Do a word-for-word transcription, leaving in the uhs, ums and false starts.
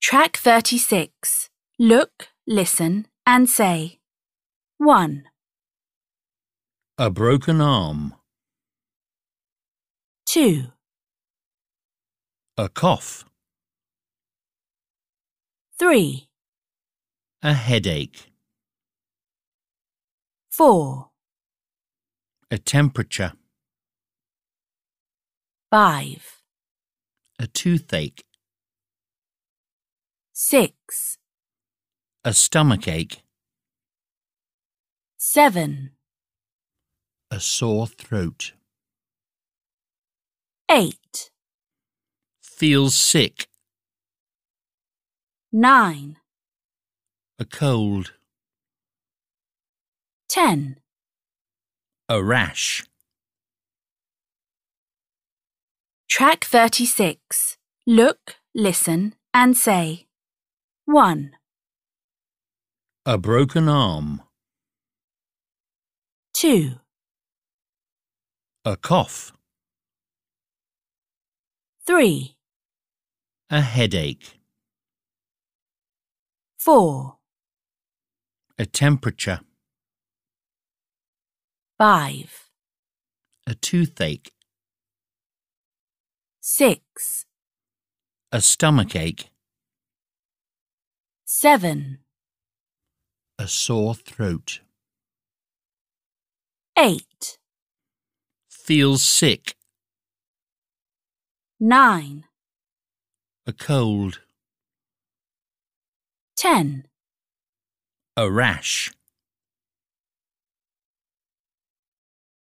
Track thirty-six. Look, listen and say. one. A broken arm. two. A cough. three. A headache. four. A temperature. five. A toothache. six. A stomachache. seven. A sore throat. eight. Feels sick. nine. A cold. ten. A rash. Track thirty-six. Look, listen and say. one. A broken arm. two. A cough. three. A headache. four. A temperature. five. A toothache. six. A stomachache. seven. A sore throat. eight. Feels sick. nine. A cold. ten. A rash.